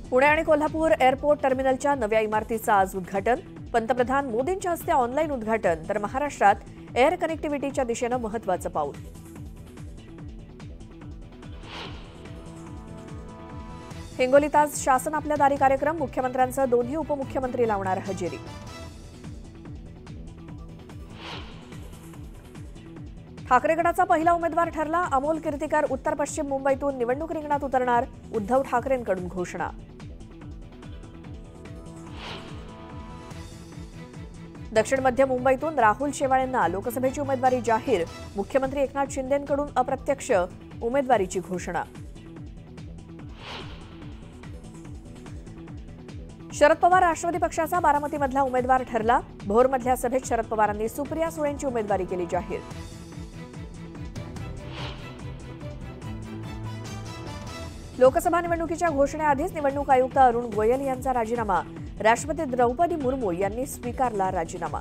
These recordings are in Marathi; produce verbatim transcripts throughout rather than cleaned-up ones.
पुणे आणि कोल्हापूर एअरपोर्ट टर्मिनलच्या नव्या इमारतीचं आज उद्घाटन. पंतप्रधान मोदींच्या हस्ते ऑनलाईन उद्घाटन. तर महाराष्ट्रात एअर कनेक्टिव्हिटीच्या दिशेनं महत्त्वाचं पाऊल. हिंगोलीत आज शासन आपल्या दारी कार्यक्रम. मुख्यमंत्र्यांसह दोन्ही उपमुख्यमंत्री लावणार हजेरी. ठाकरे गटाचा पहिला उमेदवार ठरला. अमोल कीर्तिकर उत्तर पश्चिम मुंबईतून निवडणूक रिंगणात उतरणार. उद्धव ठाकरेंकडून घोषणा. दक्षिण मध्य मुंबईतून राहुल शेवाळेंना लोकसभेची उमेदवारी जाहीर. मुख्यमंत्री एकनाथ शिंदेंकडून अप्रत्यक्ष उमेदवारीची घोषणा. शरद पवार राष्ट्रवादी पक्षाचा बारामतीमधला उमेदवार ठरला. भोरमधल्या सभेत शरद पवारांनी सुप्रिया सुळेंची उमेदवारी केली जाहीर. लोकसभा निवडणुकीच्या घोषणेआधीच निवडणूक आयुक्त अरुण गोयल यांचा राजीनामा. राष्ट्रपती द्रौपदी मुर्मू यांनी स्वीकारला राजीनामा.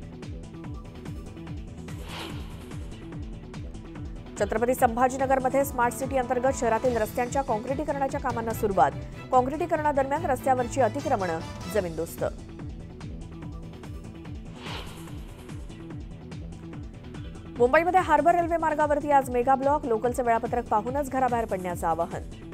छत्रपती संभाजीनगरमध्ये स्मार्ट सिटी अंतर्गत शहरातील रस्त्यांच्या काँक्रिटीकरणाच्या कामांना सुरुवात. काँक्रिटीकरणादरम्यान रस्त्यावरची अतिक्रमणं जमीनदोस्त. मुंबईमध्ये हार्बर रेल्वे मार्गावरती आज मेगा ब्लॉक. लोकलचं वेळापत्रक पाहूनच घराबाहेर पडण्याचं आवाहन.